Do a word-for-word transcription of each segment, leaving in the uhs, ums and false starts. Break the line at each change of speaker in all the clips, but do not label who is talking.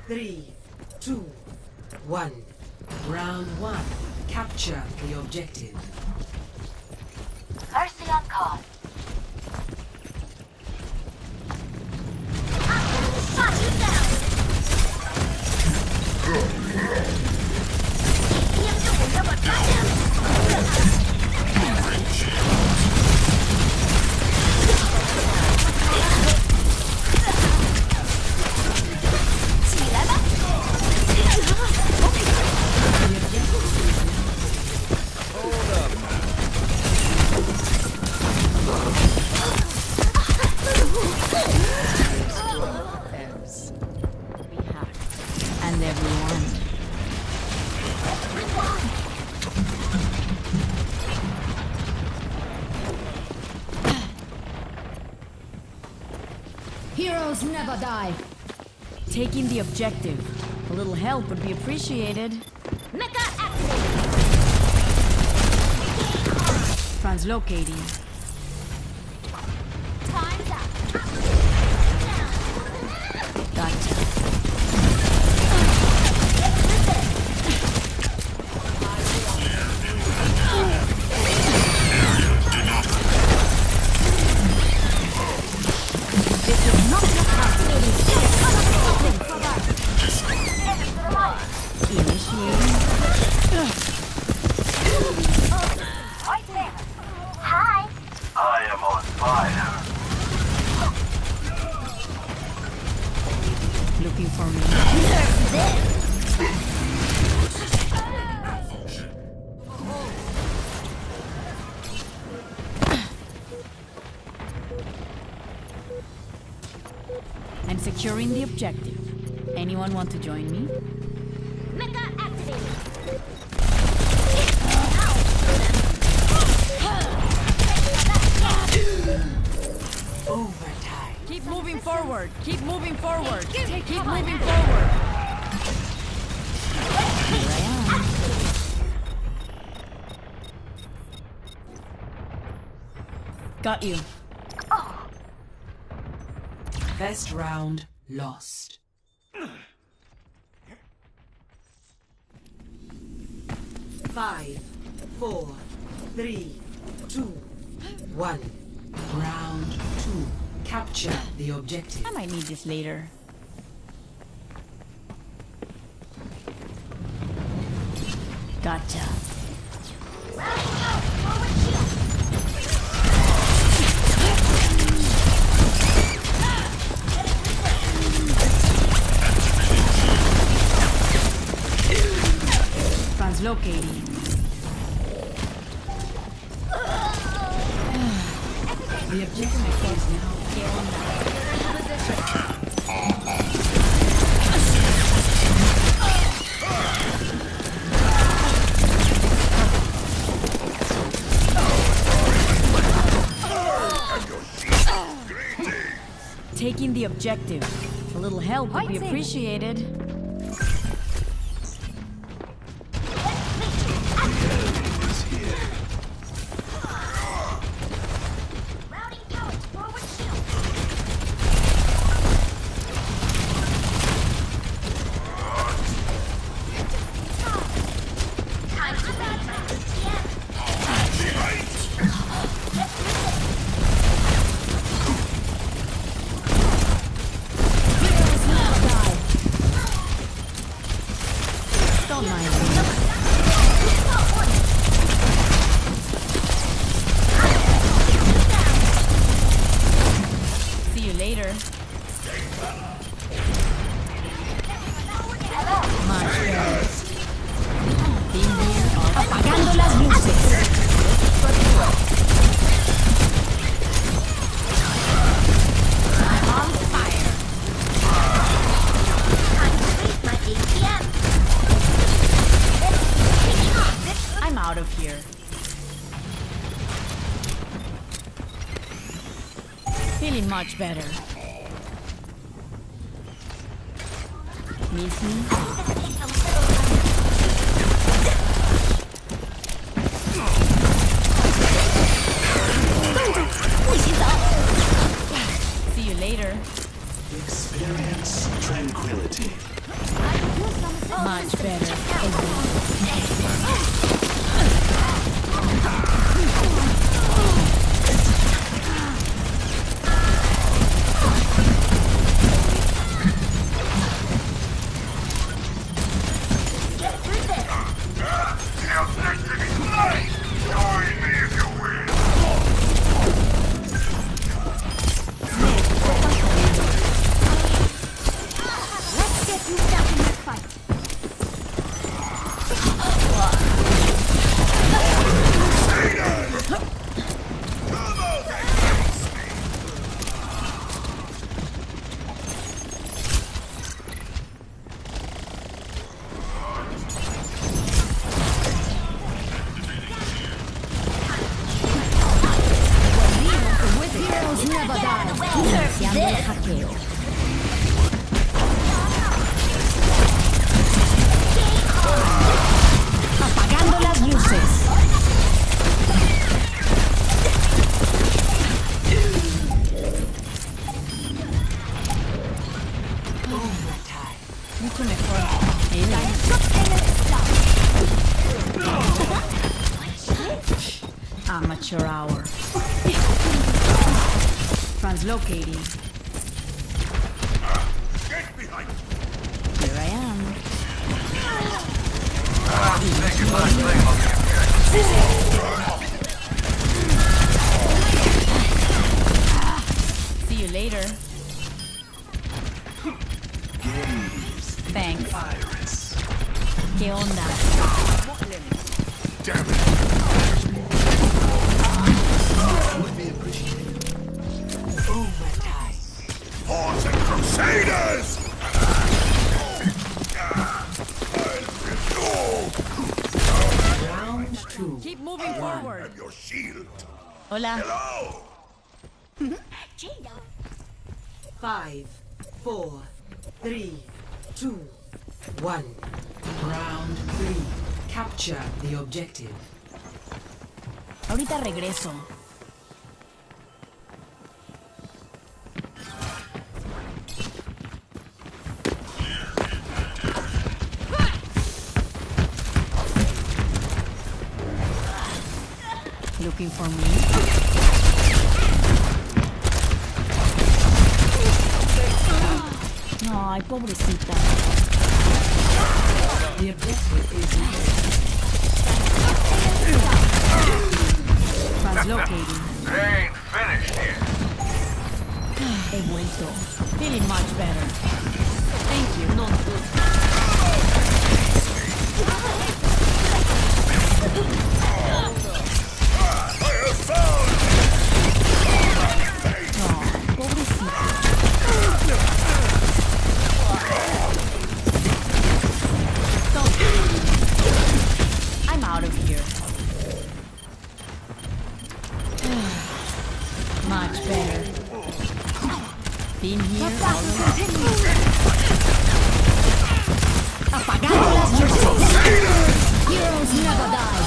Three, two, one. Round one. Capture the objective.
Mercy on call. Shot you down.
And everyone.
Heroes never die.
Taking the objective. A little help would be appreciated.
Mecha activated.
Translocating.
Time's up.
Gotcha.
Hi.
I am on fire.
Looking for me. I'm securing the objective. Anyone want to join me?
Mecha activated.
Overtime.
Keep moving forward. Keep moving forward. Keep moving forward. Here I am. Got you.
First round lost. Five, four, three, two, one. Round two. Capture the objective.
I might need this later. Gotcha. Translocating.
The objective is now
Taking the objective. A little help would be appreciated.
Routing pellets forward shield. Time to battle.
Don't mind me. See you later. Much better. Team here are apagando las luces. On fire.
Time to raise my A T M.
I'm out of here. Feeling much better. Miss me? See you later.
Experience tranquility.
Much better.
Get through this.
The objective is mine! Join me if you will!
Let's get you back in that fight.
Heroes never die.
Iniciando el hackeo. Apagando las luces. Mucho mejor. Amateur hour. Translocating.
Get behind!
Here I am.
Thank you for playing on the
See you later. Thanks.
Iris.
¿Qué onda?
Damn it! Would be appreciated.
Overtime.
Horns and Crusaders!
Round two.
Keep moving forward.
I'm your shield.
Hola.
Hello!
Jada.
Five, four, three, two, one. Round three. Capture the objective.
Ahorita regreso. Looking for me? Ay, pobrecita.
The objective is
Translocating.
They ain't finished yet.
He vuelto. Feeling much better. Thank you. No, I'm out of here. Much better. Been here all along. Apagando las luces.
Heroes never die.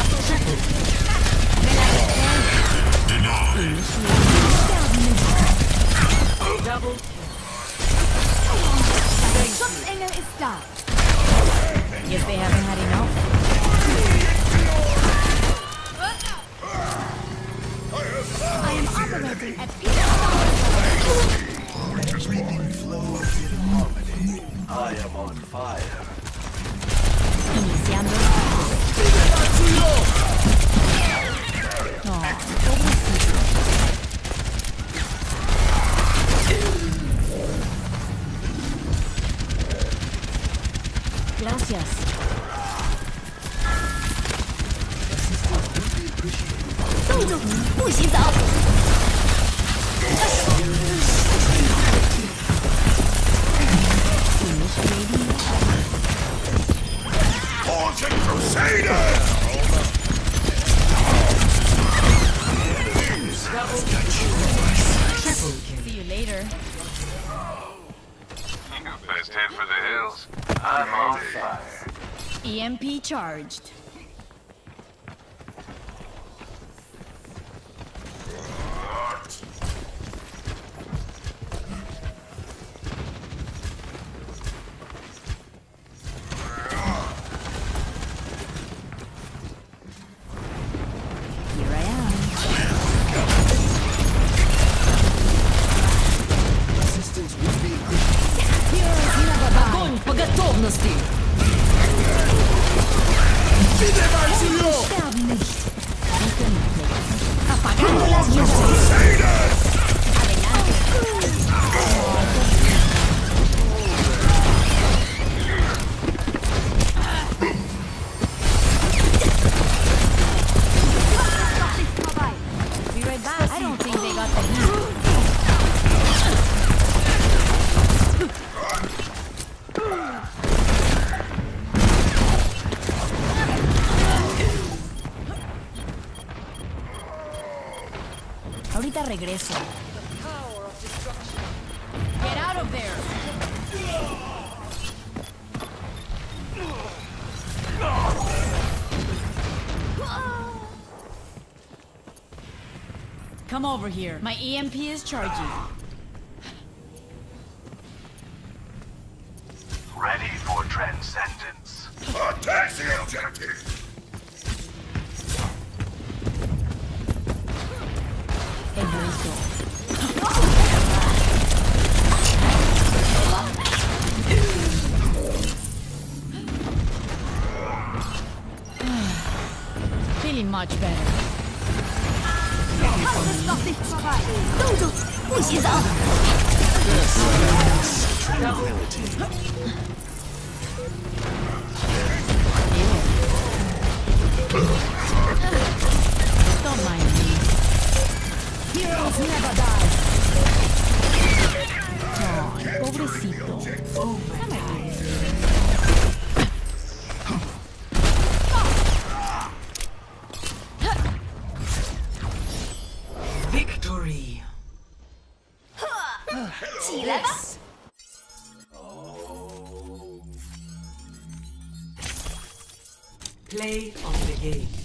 double.
Schutzengel ist da.
Guess they haven't had enough.
I am operating at peak.
Everything flows in harmony. I am on fire.
Iniciando el hackeo. No, pobrecito. Gracias.
Horns and Crusaders!
Triple kill.
See you later.
Best head for the hills. I'm on fire.
E M P charged. Ahorita regreso. Get out of there. Come over here. My E M P is charging.
Ready for transcendence. Attack the objective!
Feeling much better. Don't mind me.
Heroes never die.
Ay, pobrecito. Dame reír.
Victory.
Yes.
Play of the game.